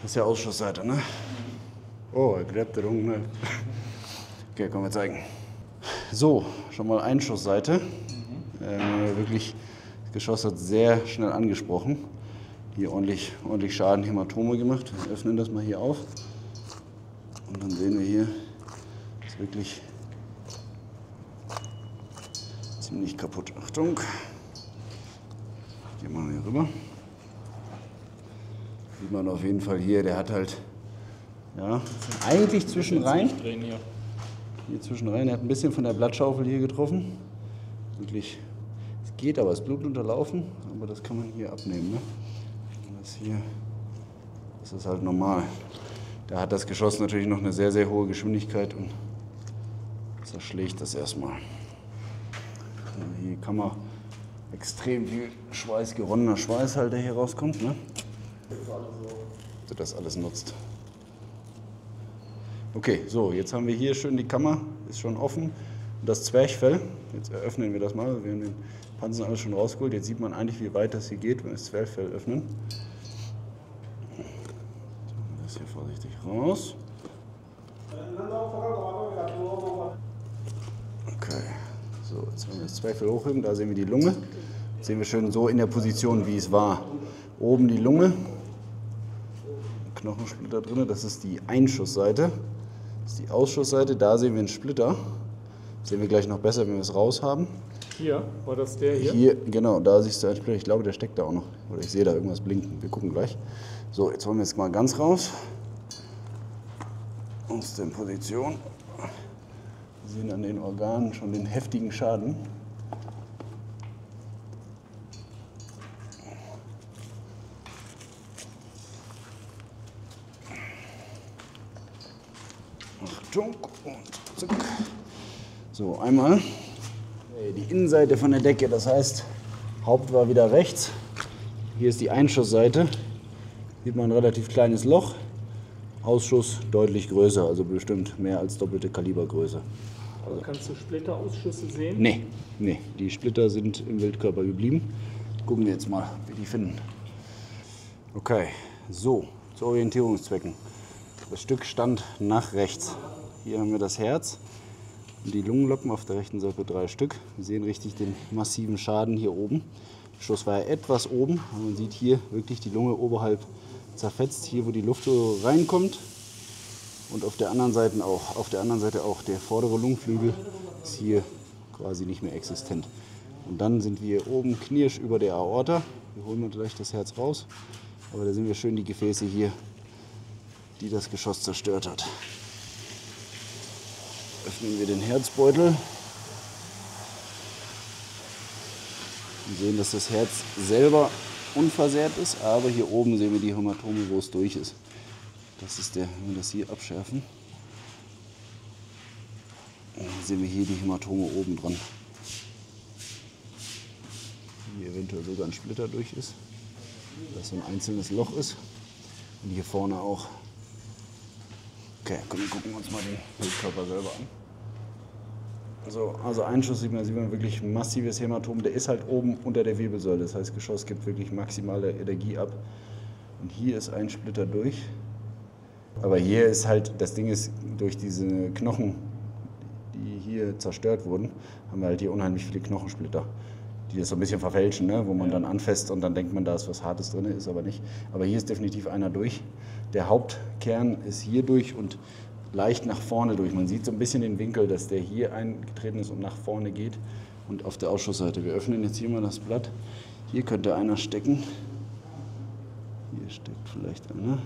Das ist ja Ausschussseite, ne? Oh, er gräbt darum, ne? Okay, können wir zeigen. So, schon mal Einschussseite. Wirklich, das Geschoss hat sehr schnell angesprochen. Hier ordentlich Schaden, Hämatome gemacht. Wir öffnen das mal hier auf. Und dann sehen wir hier, ist wirklich ziemlich kaputt. Achtung. Gehen wir hier rüber. Sieht man auf jeden Fall hier, der hat halt, ja, eigentlich zwischenrein. Hier zwischenrein, er hat ein bisschen von der Blattschaufel hier getroffen. Wirklich, es geht, aber es ist Blut unterlaufen, aber das kann man hier abnehmen. Ne? Das hier, das ist halt normal. Da hat das Geschoss natürlich noch eine sehr, sehr hohe Geschwindigkeit und zerschlägt das erstmal. Hier kann man extrem viel Schweiß, geronnener Schweiß halt, der hier rauskommt. Ne? So, das alles nutzt. Okay, so, jetzt haben wir hier schön die Kammer, ist schon offen. Und das Zwerchfell, jetzt eröffnen wir das mal. Wir haben den Panzer alles schon rausgeholt. Jetzt sieht man eigentlich, wie weit das hier geht, wenn wir das Zwerchfell öffnen. Das hier vorsichtig raus. Okay, so, jetzt wenn wir das Zwerchfell hochheben, da sehen wir die Lunge. Jetzt sehen wir schön so in der Position, wie es war. Oben die Lunge, Knochensplitter drin, das ist die Einschussseite. Das ist die Ausschussseite, da sehen wir einen Splitter. Das sehen wir gleich noch besser, wenn wir es raus haben. Hier, war das der hier? Hier, genau, da siehst du einen Splitter. Ich glaube, der steckt da auch noch. Oder ich sehe da irgendwas blinken. Wir gucken gleich. So, jetzt holen wir es mal ganz raus. Aus der Position. Wir sehen an den Organen schon den heftigen Schaden. Achtung und zack. So, einmal die Innenseite von der Decke, das heißt, Haupt war wieder rechts. Hier ist die Einschussseite. Sieht man ein relativ kleines Loch. Ausschuss deutlich größer, also bestimmt mehr als doppelte Kalibergröße. Also kannst du Splitterausschüsse sehen? Nee, die Splitter sind im Wildkörper geblieben. Gucken wir jetzt mal, ob wir die finden. Okay, so, zu Orientierungszwecken. Das Stück stand nach rechts. Hier haben wir das Herz und die Lungenloppen auf der rechten Seite 3 Stück. Wir sehen richtig den massiven Schaden hier oben. Der Schuss war ja etwas oben, aber man sieht hier wirklich die Lunge oberhalb zerfetzt, hier wo die Luft so reinkommt. Und auf der anderen Seite auch. Auf der anderen Seite auch. Der vordere Lungenflügel ist hier quasi nicht mehr existent. Und dann sind wir oben knirsch über der Aorta. Wir holen gleich das Herz raus. Aber da sehen wir schön die Gefäße hier, die das Geschoss zerstört hat. Öffnen wir den Herzbeutel und sehen, dass das Herz selber unversehrt ist, aber hier oben sehen wir die Hämatome, wo es durch ist. Das ist der, wenn wir das hier abschärfen, dann sehen wir hier die Hämatome oben dran. Hier eventuell sogar ein Splitter durch ist, dass so ein einzelnes Loch ist. Und hier vorne auch. Okay, komm, wir gucken uns mal den Wildkörper selber an. So, also Einschuss sieht man wirklich ein massives Hämatom. Der ist halt oben unter der Wirbelsäule. Das heißt, das Geschoss gibt wirklich maximale Energie ab. Und hier ist ein Splitter durch. Aber hier ist halt, das Ding ist, durch diese Knochen, die hier zerstört wurden, haben wir halt hier unheimlich viele Knochensplitter, die das so ein bisschen verfälschen, ne? Wo man dann anfasst und dann denkt man, da ist was Hartes drin, ist aber nicht. Aber hier ist definitiv einer durch. Der Hauptkern ist hier durch und leicht nach vorne durch. Man sieht so ein bisschen den Winkel, dass der hier eingetreten ist und nach vorne geht. Und auf der Ausschussseite. Wir öffnen jetzt hier mal das Blatt. Hier könnte einer stecken. Hier steckt vielleicht einer.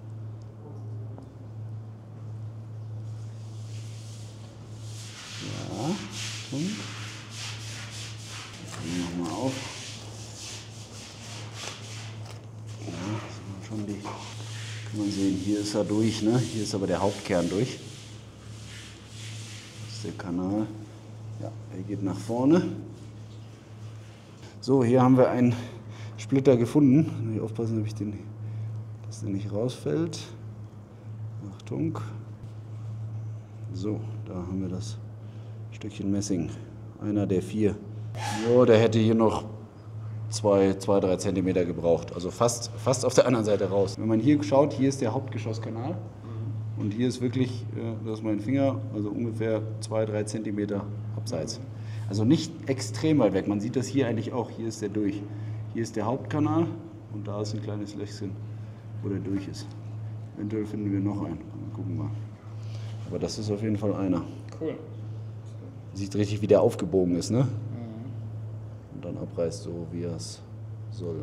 Ja, und machen wir auf. Ja, schon die, kann man sehen, hier ist er durch, ne? Hier ist aber der Hauptkern durch. Das ist der Kanal. Ja, er geht nach vorne. So, hier haben wir einen Splitter gefunden. Ich aufpassen, dass der nicht rausfällt. Achtung. So, da haben wir das Stückchen Messing. Einer der 4. Jo, der hätte hier noch 2-3 Zentimeter gebraucht. Also fast auf der anderen Seite raus. Wenn man hier schaut, hier ist der Hauptgeschosskanal. Und hier ist wirklich, das ist mein Finger, also ungefähr 2-3 Zentimeter abseits. Also nicht extrem weit weg. Man sieht das hier eigentlich auch. Hier ist der durch. Hier ist der Hauptkanal und da ist ein kleines Löchchen, wo der durch ist. Eventuell finden wir noch einen. Gucken wir mal. Aber das ist auf jeden Fall einer. Cool. Sieht richtig, wie der aufgebogen ist, ne? Und dann abreißt, so wie er es soll.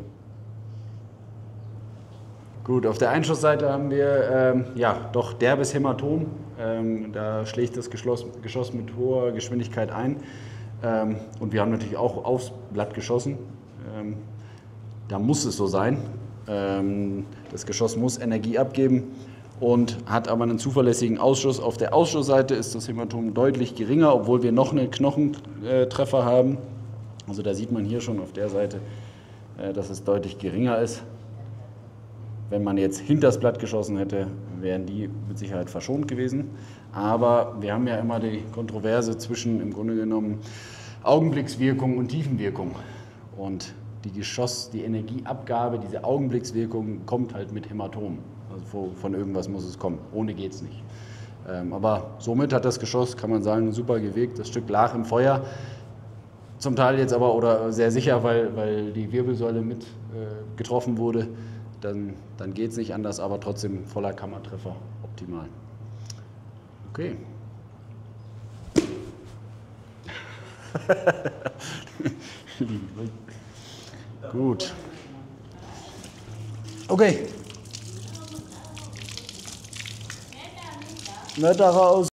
Gut, auf der Einschussseite haben wir ja doch derbes Hämatom. Da schlägt das Geschoss mit hoher Geschwindigkeit ein. Und wir haben natürlich auch aufs Blatt geschossen. Da muss es so sein. Das Geschoss muss Energie abgeben und hat aber einen zuverlässigen Ausschuss. Auf der Ausschussseite ist das Hämatom deutlich geringer, obwohl wir noch einen Knochentreffer haben. Also da sieht man hier schon auf der Seite, dass es deutlich geringer ist. Wenn man jetzt hinter das Blatt geschossen hätte, wären die mit Sicherheit verschont gewesen. Aber wir haben ja immer die Kontroverse zwischen im Grunde genommen Augenblickswirkung und Tiefenwirkung. Und die Energieabgabe, diese Augenblickswirkung kommt halt mit Hämatom. Also von irgendwas muss es kommen. Ohne geht es nicht. Aber somit hat das Geschoss, kann man sagen, super gewegt. Das Stück lag im Feuer. Zum Teil jetzt aber, oder sehr sicher, weil die Wirbelsäule mit getroffen wurde. Dann geht es nicht anders, aber trotzdem voller Kammertreffer, optimal. Okay. Gut. Okay. Wetter aus.